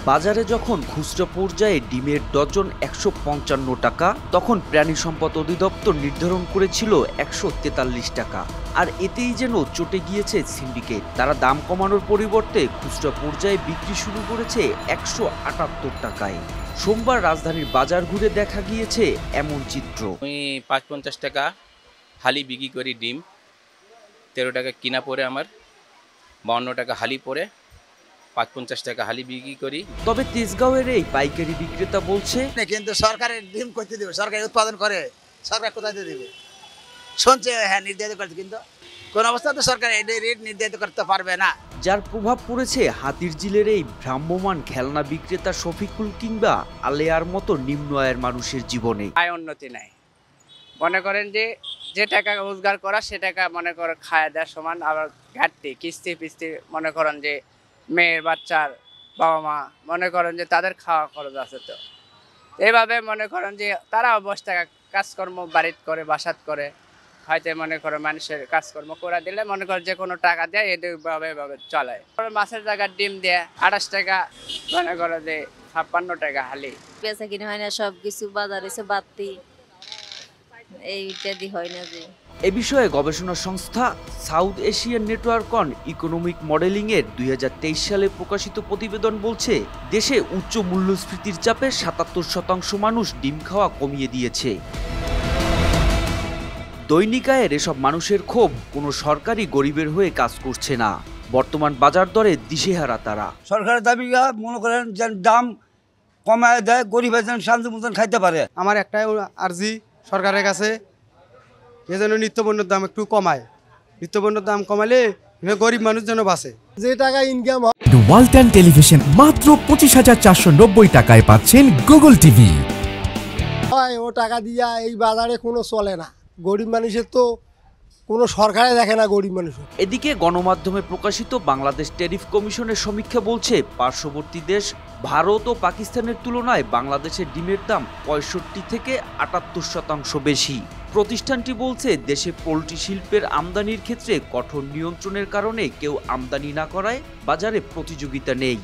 বাজারে যখন খুচরা পর্যায়ে ডিমের ডজন ১৫৫ টাকা, তখন প্রাণী সম্পদ অধিদপ্তর নির্ধারণ করেছিল ১৪৩ টাকা। আর এতেই যেন চটে গিয়েছে সিন্ডিকেট। তারা দাম কমানোর পরিবর্তে খুচরা পর্যায়ে বিক্রি শুরু করেছে ১৭৮ টাকায়। সোমবার রাজধানীর বাজার ঘুরে দেখা গিয়েছে এমন চিত্র। আমি ৫৫ টাকা হালি বিক্রি করি ডিম, ১৩ টাকা কিনা পড়ে আমার, ৫২ টাকা হালি পড়ে, ৫৫ টাকা হালি বিক্রি করি। তবে তেজগাঁওয়ের এই পাইকারি বিক্রেতা বলছে, কিন্তু সরকারের ডিম করতে দেবে, সরকার উৎপাদন করে, সরকার কোথায় দেবে? শুনছে হ্যাঁ নির্ধারিত করছে, কিন্তু কোন অবস্থাতে সরকার এই রেট নির্ধারিত করতে পারবে না। যার প্রভাব পড়েছে হাতিরঝিলের এই ভ্রাম্যমাণ খেলনা বিক্রেতা শফিকুল কিংবা আলেয়ার মতো নিম্ন আয়ের মানুষের জীবনে। আয় উন্নতি নাই, মনে করেন যে টাকা রোজগার করা সে টাকা মনে করেন খাওয়া দেওয়ার সমান, আবার ঘাটতি কিস্তি পিস্তি, মনে করেন যে মেয়ের বাচ্চার বাবা মা মনে করেন যে তাদের খাওয়া খরচ আছে। তো এইভাবে মনে করেন যে তারা বসে টাকা কাজকর্ম বাড়িতে করে, বাসাত করে, হয়তো মনে করে মানুষের কাজকর্ম করে দিলে মনে করে যে কোনো টাকা দেয়, এভাবে চলে। মাছের জায়গায় ডিম দেয় ২৮ টাকা, মনে করে যে ৫৬ টাকা হালি। বেচা কিনে হয় না, সব কিছু বাজার এসে বাড়তি, এইটা হয় না। যে এ বিষয়ে গবেষণা সংস্থা South Asian network on economic modelling এর ২০২৩ সালে প্রকাশিত প্রতিবেদন বলছে, দেশে উচ্চ মূল্যস্ফীতির চাপে ৭৭% মানুষ ডিম খাওয়া কমিয়ে দিয়েছে। দৈনিক আয়ের এসব মানুষের ক্ষোভ কোনো সরকারি গরিবের হয়ে কাজ করছে না। বর্তমান বাজার দরে দিশেহারা তারা। সরকারের দাবি মনে করেন যে দাম কমায় দেয়, গরিব যেন শান্তি মতন খাইতে পারে। আমার একটাই আর্জি সরকারের কাছে, এজন্য নিত্যপণ্যের দাম একটু কমায়। নিত্যপণ্যের দাম কমালে গরিব মানুষ যেন বাঁচে। যে টাকা ইনকাম হয়। ওয়ালটন টেলিভিশন মাত্র ২৫,৪৯০ টাকায় পাচ্ছেন গুগল টিভি। ও টাকা দিয়া এই বাজারে কোনো চলে না, গরিব মানুষের তো কোনো সরকারে দেখে না গরিব মানুষের। এদিকে গণমাধ্যমে প্রকাশিত বাংলাদেশ ট্যারিফ কমিশনের সমীক্ষা বলছে, পার্শ্ববর্তী দেশ ভারত ও পাকিস্তানের তুলনায় বাংলাদেশের ডিমের দাম ৬৫ থেকে ৭৮% বেশি। প্রতিষ্ঠানটি বলছে, দেশে পোল্ট্রি শিল্পের আমদানির ক্ষেত্রে কঠোর নিয়ন্ত্রণের কারণে কেউ আমদানি না করায় বাজারে প্রতিযোগিতা নেই।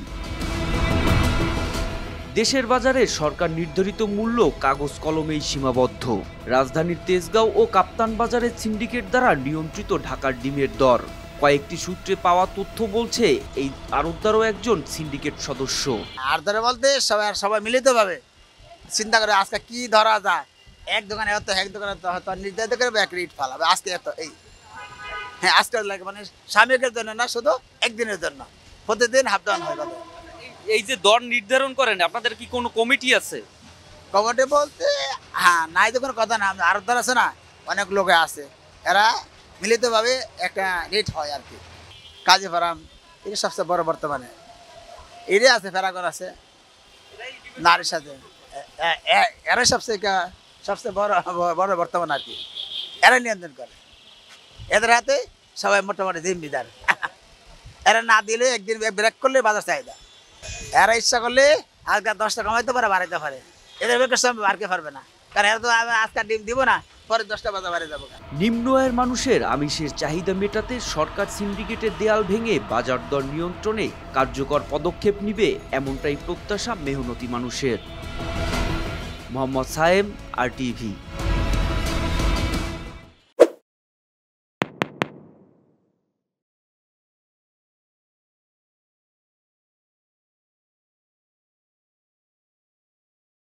দেশের বাজারে সরকার নির্ধারিত মূল্য কাগজ কলমেই সীমাবদ্ধ। রাজধানীর তেজগাঁও ও কাপ্তান বাজারে সিন্ডিকেট দ্বারা নিয়ন্ত্রিত ঢাকার ডিমের দর। কয়েকটি সূত্রে পাওয়া তথ্য বলছে, এই আড়তদারও একজন সিন্ডিকেট সদস্য। আড়তদার বলতে সবাই মিলিত ভাবে চিন্তা করে আজকে কি ধরা যায়, এক দোকানে হয়তো এক দোকানে হয়তো নির্ধারিত করে এক রেট ফালাবে, আজকে এত এই হ্যাঁ আজকে লাগে, মানে সাময়িকের জন্য না, শুধু একদিনের জন্য, প্রতিদিন হাফ ডাউন হয়। এই যে দর নির্ধারণ করেন, আপনাদের কি কোনো কমিটি আছে? কমিটি বলতে হ্যাঁ নাই তো কোনো কথা না, আড়তদার আছে না, অনেক লোক আছে, এরা মিলিতভাবে একটা রেট হয় আর কি। কাজী ফার্ম এটা সবচেয়ে বড় বর্তমানে, এটাই আছে, ফেরাগর আছে, নারীর সাথে এরাই সবচেয়ে বড় বর্তমান আর কি। এরা নিয়ন্ত্রণ করে, এদের হাতে সবাই মোটামুটি জিম্মিদার। এরা না দিলে একদিন ব্রেক করলে বাজার চাহিদা, এরা ইচ্ছা করলে আজকে ১০ টাকা কমাইতে পারে, বাড়াইতে পারে, এদের বেকার সময় বাড়তে পারবে না, কারণ এরা তো আজকে ডিম দিব না, পরে ১০টা বাজার বাড়ে যাবো। নিম্ন আয়ের মানুষের আমিষের চাহিদা মেটাতে সরকার সিন্ডিকেটের দেয়াল ভেঙে বাজার দর নিয়ন্ত্রণে কার্যকর পদক্ষেপ নিবে, এমনটাই প্রত্যাশা মেহনতি মানুষের। মোহাম্মদ সায়েম, RTV।